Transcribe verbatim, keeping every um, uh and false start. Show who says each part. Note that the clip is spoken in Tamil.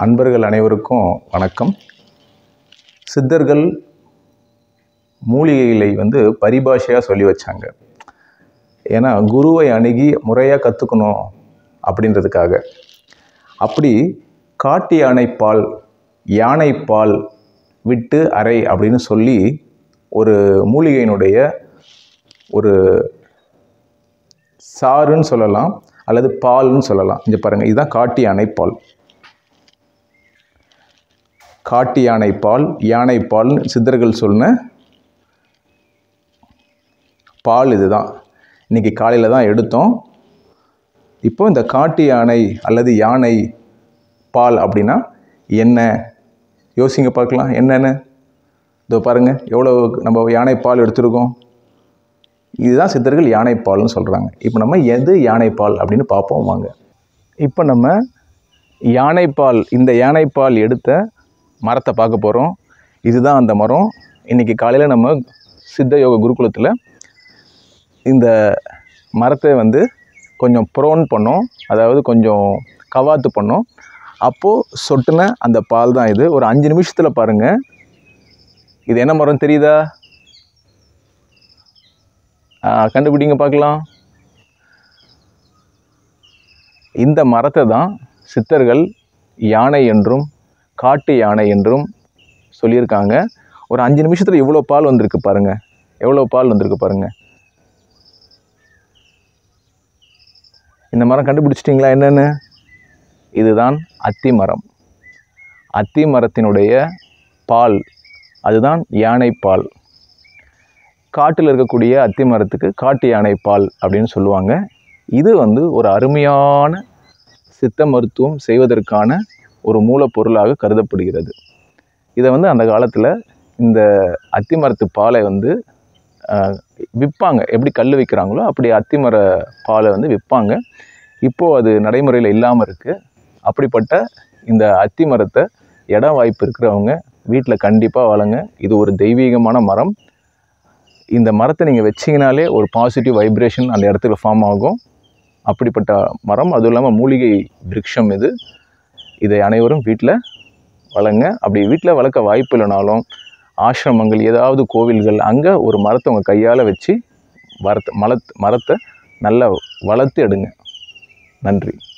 Speaker 1: அன்பர்கள் அனைவருக்கும் வணக்கம். சித்தர்கள் மூலிகைகளை வந்து பரிபாஷையாக சொல்லி வச்சாங்க. ஏன்னா குருவை அணுகி முறையாக கற்றுக்கணும் அப்படின்றதுக்காக. அப்படி காட்டு யானைப்பால் யானைப்பால் விட்டு அறை அப்படின்னு சொல்லி ஒரு மூலிகையினுடைய ஒரு சாறுன்னு சொல்லலாம் அல்லது பால்னு சொல்லலாம். இங்கே பாருங்கள், இதுதான் காட்டு யானைப்பால். காட்டு யானைப்பால் யானைப்பால்னு சித்தர்கள் சொன்ன பால் இதுதான். இன்றைக்கி காலையில் தான் எடுத்தோம். இப்போ இந்த காட்டு யானை அல்லது யானை பால் அப்படின்னா என்ன யோசிங்க பார்க்கலாம். என்னென்னு இதோ பாருங்கள், எவ்வளோ நம்ம யானைப்பால் எடுத்துருக்கோம். இதுதான் சித்தர்கள் யானைப்பால்னு சொல்கிறாங்க. இப்போ நம்ம எது யானைப்பால் அப்படின்னு பார்ப்போம் வாங்க. இப்போ நம்ம யானைப்பால் இந்த யானைப்பால் எடுத்த மரத்தை பார்க்க போகிறோம். இதுதான் அந்த மரம். இன்றைக்கி காலையில் நம்ம சித்த யோக குருகுலத்தில் இந்த மரத்தை வந்து கொஞ்சம் ப்ரோன் பண்ணோம், அதாவது கொஞ்சம் கவாத்து பண்ணோம். அப்போது சொட்டுன அந்த பால் தான் இது. ஒரு அஞ்சு நிமிஷத்தில் பாருங்கள், இது என்ன மரம் தெரியுதா? கண்டுபிடிங்க பார்க்கலாம். இந்த மரத்தை தான் சித்தர்கள் யானை என்றும் காட்டு யானை என்றும் சொல்லியிருக்காங்க. ஒரு அஞ்சு நிமிஷத்தில் இவ்வளோ பால் வந்திருக்கு பாருங்கள், எவ்வளோ பால் வந்திருக்கு பாருங்கள். இந்த மரம் கண்டுபிடிச்சிட்டிங்களா என்னென்னு? இதுதான் அத்தி மரம். அத்தி மரத்தினுடைய பால் அதுதான் யானை பால். காட்டில் இருக்கக்கூடிய அத்தி மரத்துக்கு காட்டு யானை பால் அப்படின்னு சொல்லுவாங்க. இது வந்து ஒரு அருமையான சித்த மருத்துவம் செய்வதற்கான ஒரு மூலப்பொருளாக கருதப்படுகிறது. இதை வந்து அந்த காலத்தில் இந்த அத்தி மரத்து பாலை வந்து விற்பாங்க. எப்படி கல் விற்கிறாங்களோ அப்படி அத்தி மர பாலை வந்து விற்பாங்க. இப்போது அது நடைமுறையில் இல்லாமல் இருக்குது. அப்படிப்பட்ட இந்த அத்தி மரத்தை இடம் வாய்ப்பு இருக்கிறவங்க வீட்டில் கண்டிப்பாக வளங்க. இது ஒரு தெய்வீகமான மரம். இந்த மரத்தை நீங்கள் வச்சிங்கனாலே ஒரு பாசிட்டிவ் வைப்ரேஷன் அந்த இடத்துல ஃபார்ம் ஆகும். அப்படிப்பட்ட மரம். அதுவும் இல்லாமல் மூலிகை விருட்சம் இது. இதை அனைவரும் வீட்டில் வளங்க. அப்படி வீட்டில் வளர்க்க வாய்ப்பு இல்லைனாலும் ஆசிரமங்கள், ஏதாவது கோவில்கள், அங்கே ஒரு மரத்தை உங்கள் கையால் வச்சு மரத்தை மலத் மரத்தை நல்லா வளர்த்து எடுங்க. நன்றி.